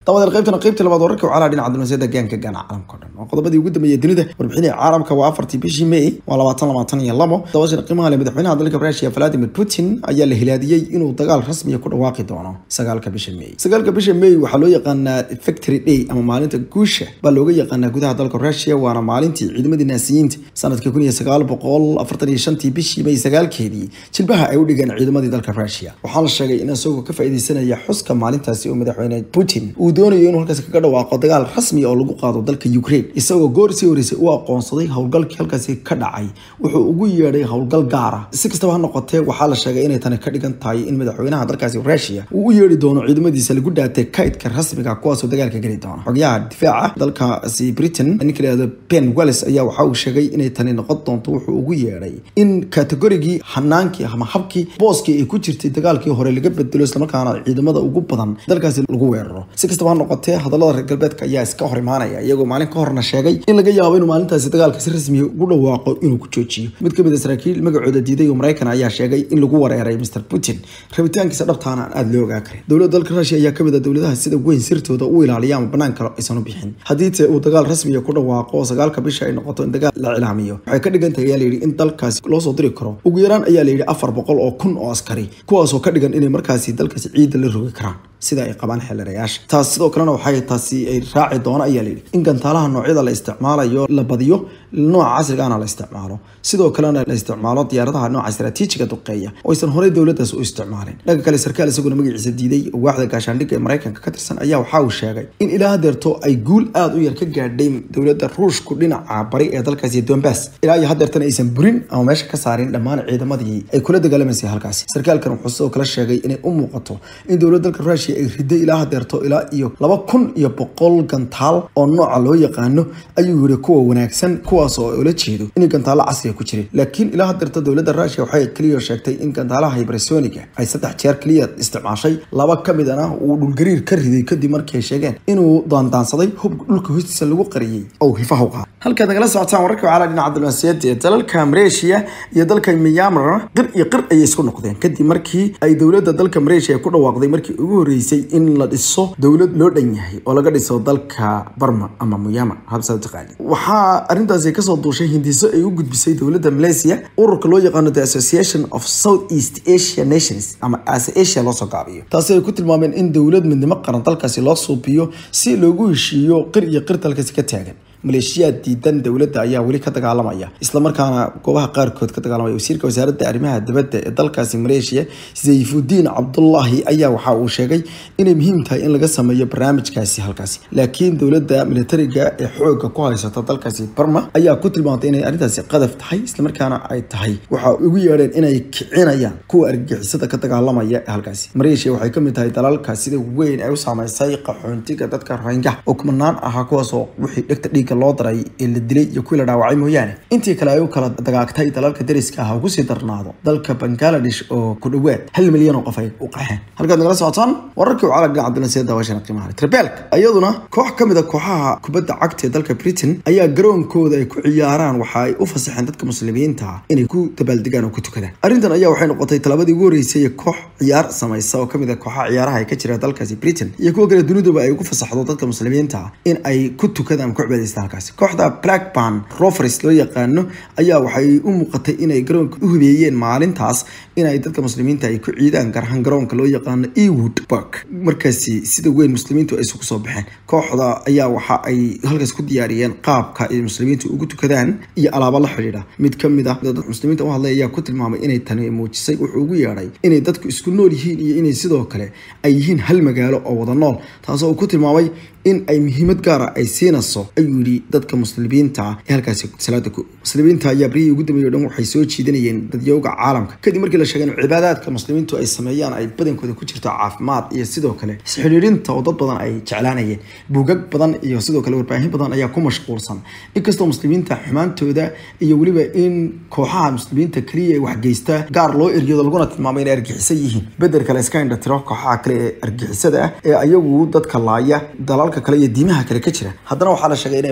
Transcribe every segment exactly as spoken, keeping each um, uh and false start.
طبعا qaybtana qaybta labaad wararka wacala dhinaca diblomaasiyadda gaanka gaana caalamka dhan oo qodobadii ugu dambeeyay dunida warbixinada caalamka waa afartii bishii May waa labaatan labaatan iyo labo dabashan qiimaha leh madaxweynaha dalka Russia Vladimir Putin ayaa la hilaadiyay inuu dagaal rasmi ah ku dhawaaqi doono sagaalka bishii May sagaalka bishii May waxa loo yaqaanaa Victory Day ama maalinta guusha baa looga yaqaanaa gudaha dalka Russia waana maalintii ciidamadii naasiyiinta sanadkii kun iyo sagaal boqol afartan iyo shan bishii May sagaalkeedii jilbaha ay u dhigeen ciidamadii dalka Russia waxaa la sheegay in asagoo ka faa'iideysanaya xuska maalintaasi oo madaxweyne Putin uu doonayo inuu halkaas kaga dhawaaqo dagaal rasmi oo lagu qaado dalka Ukraine isagoo goor sii horeysay uu aqoonsaday howlgalkii halkaas ka dhacay wuxuu ugu yeedhay howlgal gaar ah si kastaba ha noqotee waxaa la sheegay inay tani ka dhigan tahay in madaxweynaha dalkaasi Russia uu u yeedhi doono ciidamadiisa lagu dhaatay kaydka rasmiga ah kuwaas oo dagaalka gali doona xogayaha difaaca dalkaasi Britain ninka la yiraahdo Ben Wallace ayaa waxa uu sheegay inay tani noqon doonto wuxuu ugu yeedhay in kategorigii hanaankii ama habkii booskii ay ku jirtay dagaalkii hore laga bedelo isla markaana ciidamada ugu badan dalkaasi lagu weeraro si kastaba ha noqotee hadallada reer galbeedka ayaa iska hor imaanaya iyagoo maalin ka horna sheegay in laga yaabo inuu maalintaasi dagaalka si rasmi ah ugu dhawaaqo inuu ku joojiyo mid ka mid ah saraakiil magacooda diiday oo Mareykan ayaa sheegay in lagu wareeray Mister Putin rabitaankiisa dhabtaana aad loo ogaa karin dowladda dalka Russia ayaa ka mid ah dowladaha sida weyn sirtooda u ilaaliya ama banaanka aysan u bixin haddii uu dagaal rasmi ah ku dhawaaqo sagaalka bisha ay noqoto in dagaal la cilaamiyo waxay ka dhigan tahay ayaa in dalkaasi loo soo diri karo ugu yaraan ayaa la yiri afar boqol oo kun oo askari kuwaas oo ka dhigan inay markaasi dalkaasi ciid la rogi karaan sida ay qabaan xeelarayaasha taas sidoo kalena waxay taasi ay raaci doona ayaa leeyahay in gantaalaha noocyada la isticmaalayo la badiyo nooca casriga ah la isticmaalo sidoo kalena la isticmaalo diyaaradaha nooca istiraatiijiga duqeeya oo aysan horey dawladdaas u isticmaalin dhaga kale sarkaal isaguna magaciisa diiday waaxda gaashaandhigga ee Mareykanka ka tirsan ayaa waxa uu sheegay in ilaa hadeerto ay guul aad u yar ka gaadhay dawladda Ruushku dhinaca bari ee dalkaasi Donbass ilaa iyo hadeertana aysan burin ama meesha ka saarin dhammaan ciidamadii ay kula dagaalamayeen halkaasi sarkaalkan wuxuu sidoo kale sheegay inay u muuqato in dawladda dalka Russia ay riday ilaa hadeerto ilaa iyo laba kun iyo boqol gantaal oo nooca loo yaqaano ayuu yiri kuwa wanaagsan kuwaas oo ula jeedo in gantaalo casri ah ku jireen laakiin ilaa hadeerto dawladda Russia waxay kaliya sheegtay in gantaalaha hypersonic ay saddex jeer kaliya isticmaashay laba kamid ah uu dhulgariir ka riday kadib markii ay sheegeen inuu daandaansaday hub dhulka hoostiisa lagu qariyay oo hifaha u qaaday halka dagala socotaan wararka wacala dhinaca diblomaasiyadda ee dalalka Malaysia iyo dalka Myanmar qir iyo qir ay isku noqdeen kadib markii ay dawladda dalka Malaysia ku dhawaaqday markii ugu horeysay in la dhiso dawlad loo dhan yahay oo laga dhiso dalka Burma ama Myanmar habsad taqaani waxa arintaasi ka soo duushay hindiso ay u gudbisay dawladda Malaysia ururka loo yaqaan the Association of Southeast Asia Nations ama Asia loo soo gaabiyo taasi ay ku tilmaameen in dawlad midnimo qaran dalkaasi loo suubiyo si loogu heshiiyo qir iyo qir dalkaasi ka taagan Malaysia diidan dawladda ayaa wali ka dagaalamaya isla markaana goobaha qaar kood ka dagaalamaya wasiirka wasaaradda arrimaha dibadda ee dalkaasi Malaysia Saifuddin Abdullah ayaa waxa uu sheegay inay muhiim tahay in laga sameeyo barnaamijkaasi halkaasi laakiin dawladda militariga ee xoogga ku haysata dalkaasi Burma ayaa ku tilmaantay inay arintaasi qadaf tahay isla markaana ay tahay waxa ugu yeedheen inay kicinayaan kuwa argagixisada ka dagaalamaya halkaasi Malaysia waxay ka mid tahay dalalka sida weyn ay u saameysay qaxoontiga dadka Rohingya oo kumanaan ah kuwaas oo wixii dhigta dhiig loo daray ee la dilay iyo kuwa la dhaawacay mooyaane intii kale ay u kala dagaagtay dalalka dariska ah ugu sii darnaado dalka Bangladesh oo ku dhawaad hal milyan oo qof ay u qaxeen halka nagala socotaan wararkii wacala dhinaca diblomaasiyadda waashana qiimaha Tripelk ayaduna koox kamid ah kooxaha kubadda cagta ee dalka Britain ayaa garoonkooda ay ku ciyaaraan waxa ay u fasaxeen dadka muslimiinta inay ku dabaaldegaan oo ku tukadaan arrintan ayaa waxay noqotay talabadii ugu horeysay koox ciyaar samaysa oo kamid ah kooxaha ciyaaraha ay ka jira dalkaasi Britain iyo kuwa kale dunidaba ay ugu fasaxdo dadka muslimiinta in ay ku tukadaan ku cibaadaystaan kooxda Blackburn Rovers loo yaqaano ayaa waxay u muuqatay inay garoonka u hubeeyeen maalintaas inay dadka muslimiinta ay ku ciidaan gaar ahaan garoonka loo yaqaano Ewood Park markaasi sida weyn muslimiintu ay isugu soo baxeen kooxda ayaa waxa ay halkaas ku diyaariyeen qaabka ay muslimiintu ugu tukadaan iyo alaabo la xiriira mid kamid ah dadka muslimiinta u hadlay ayaa ku tilmaamay inay tani muujisay wuxuu ugu yeedhay inay dadku isku nool yihiin iyo inay sidoo kale ay yihiin hal magaalo oo wada nool taasoo uu ku tilmaamay in ay muhiimad gaar ah ay siinayso ayuu yiri dadka muslimiinta ee halkaasi salaada ku muslimiinta ayaa bari ugu dambeeyay dhan waxay soo jiidanayeen dadyowga caalamka kadib markii la sheegay in cibaadaadka muslimiintu ay sameeyaan ay badankooda ku jirto caafimaad iyo sidoo kale isxiriirinta oo dad badan ay jeclaanayeen buugag badan iyo sidoo kale warbaahin badan ayaa ku mashquulsan inkastoo muslimiinta xumaantooda iyo waliba in kooxaha muslimiinta kaliya ay wax geysta gaar loo eriyado laguna tilmaamay in argixisay yihiin bedel kale iska indha tiro kooxaha kale ee argixisada ah ee ayagu dadka laaya dalal kale iyo diimaha kale ka jira haddana waxaa la sheegay inay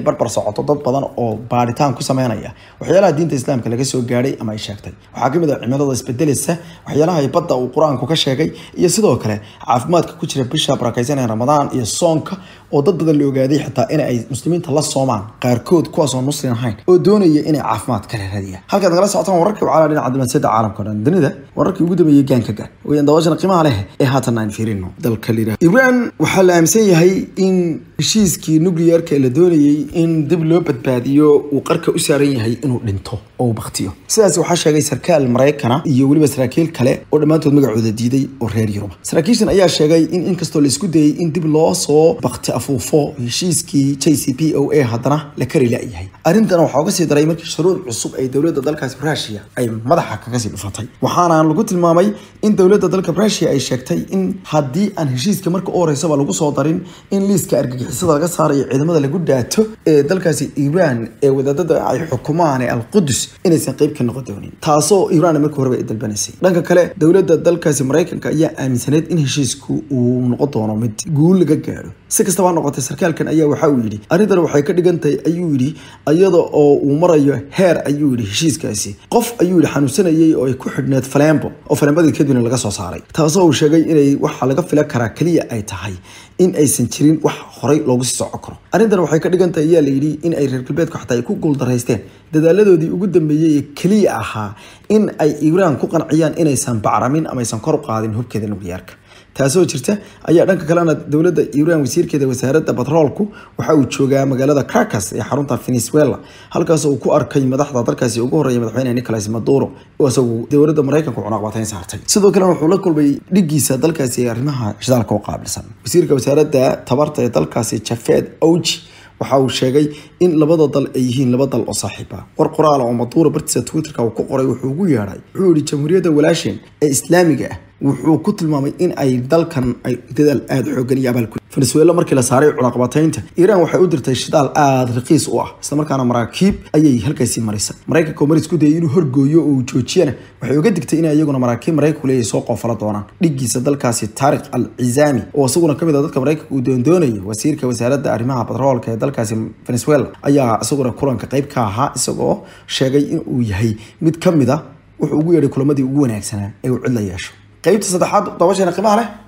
inay barbar socoto dad badan oo baaritaan ku sameynaya waxyaalaha diinta islaamka laga soo gaaray ama ay sheegtay waxaa kamid ah cimilada isbedelaysa waxyaalaha ay badda uu quraanku ka sheegay iyo sidoo kale caafimaadka ku jira bisha barakaysan ee ramadaan iyo soonka oo dad badan la ogaaday xitaa in ay muslimiinta la soomaan qaarkood kuwaas oo muslim ahayn oo doonaya inay caafimaad kala raadiyaan halkaad nagala socotaan wararkii wacala dhinaca diblomaasiyadda caalamka dhan dunida wararkii ugu dambeeyay gaanka gaan weeyaan daawashana qiimaha leh ee haatan aan fiirino dalka liira Iran waxaa la aaminsan yahay in heshiiskii nuclearka la doonayay in dib loo badbaadiyo uu qarka u saaran yahay inuu dhinto oo baqtiyo sidaas waxaa sheegay sarkaal Mareykan iyo waliba saraakiil kale oo dhamaantood magacooda diiday oo reer Yurub saraakiishan ayaa sheegay in inkastoo la isku dayay in dib loo soo baqti afuufo heshiiskii J C P O A haddana la kari laayahay arrintan waxa uga sii daray markii shuruuc cusub ay dawladda dalkaas Russia ay madaxa kaga sii dhufatay waxaana lagu tilmaamay in dawladda dalka Russia ay sheegtay in haddii aan heshiiska marka oo horeysaba lagu soo darin in liiska argagixisada laga saarayo ciidamada lagu dhaato ee dalkaasi Iran ee wadaadada ay xukumaan al-Quds inaysan qayb ka noqon doonin taasoo Iran markii hore ay dalbanaysay dhanka kale dawladda dalkaasi Mareykanka ayaa aaminsaneed in heshiisku uu noqon doono mid guul laga gaaro si kastaba noqotay sarkaalkan ayaa waxa uu yiri arrintan waxay ka dhigantay ayuu yiri iyada oo uu marayo heer ayuu yiri heshiiskaasi qof ayuu yiri xanuunsanayay oo ay ku xidhneed Flambo oo Flambadii kadibna laga soo saaray taasoo uu sheegay inay waxa laga filan karaa kaliya ay tahay in aysan jirin wax horay loogu sii socon karo arrintan waxay ka dhigantay ayaa la yiri in ay reer galbeedku xataa ay ku guuldareysteen dadaaladoodii ugu dambeeyay kaliya ahaa in ay Iran ku qanciyaan inaysan bacramin ama aysan kor u qaadin hubkeeda nuclearka taasoo jirta ayaa dhanka kalena dawladda Iran wasiirkeeda wasaaradda batroolku waxa uu joogaa magaalada Caracas ee xarunta Venezuela halkaas oo ku arkay madaxda dalkaasi ugu horeeyay madaxweynaha Nicolas Maduro oo isagu dawladda Mareykanka u cunaqabatayn saartay sidoo kale wuxuu la kulmay dhigiisa dalkaasi arrimaha shidaalka oo qaabilsan wasiirka wasaaradda tabarta ee dalkaasi Jafed Ouji waxa uu sheegay in labada dal ay yihiin laba dal oo saaxiib ah war qoraal oo Maduro bartiisa Twitterka uu ku qoray wuxuu ugu yeeray wuxuu yiri jamhuuriyadda walaashin ee islaamiga ah wuxuu ku tilmaamay in ay dalkan ay dadaal aad xoogan iyo abaal ku Venezuela markii la saaray cunaqabataynta Iran waxay u dirtay shidaal aad raqiis u ah isla markaana maraakiib ayay halkaasi marisay Mareykanka oo isku dayay inuu horgooyo oo uu joojiyana waxay uga digtay in ayaguna maraakiib Mareykanku leeyahay soo qoofala doonaan dhigiisa dalkaasi Tariq al-Izami oo isaguna kamid ah dadka Mareykanka uu doondoonayay wasiirka wasaaradda arrimaha batroolka ee dalkaasi Venezuela ayaa isaguna kulanka qayb ka ahaa isagoo sheegay in uu yahay mid kamid ah wuxuu ugu yeeray kulamadii ugu wanaagsanaa ee uu cid la yeesho qaybta saddexaad dabashana qiimaha leh